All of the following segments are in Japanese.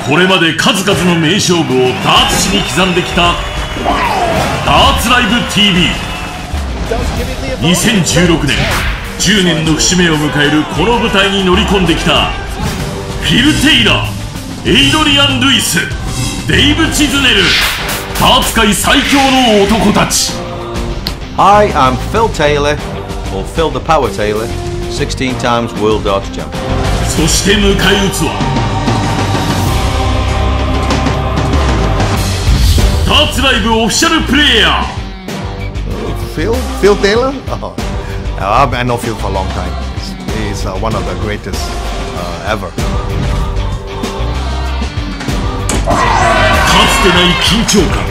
これまで数々の名勝負をダーツ史に刻んできたダーツライブ TV。2016 年10年の節目を迎えるこの舞台に乗り込んできたフィル・テイラー、エイドリアン・ルイス、デイブ・チズネル、ダーツ界最強の男たち。 Hi, I'm Phil Taylor, or Phil the Power Taylor, 16 times World Darts Champion. そして迎え撃つはダーツライブオフィシャルプレイヤー。 Phil Taylor? Oh, I know Phil for a long time. He's one of the greatest ever. かつてない緊張感、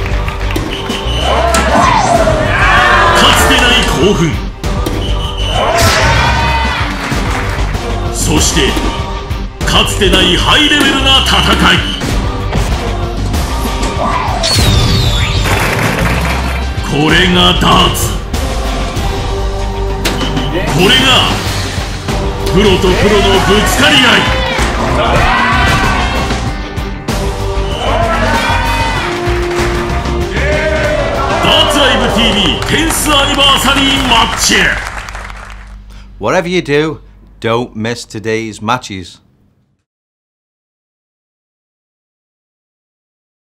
かつてない興奮、そしてかつてないハイレベルな戦い。これがダーツ、これがプロとプロのぶつかり合い。ダーツライブ TV 10th アニバーサリーマッチ。 Whatever you do, don't miss today's matches.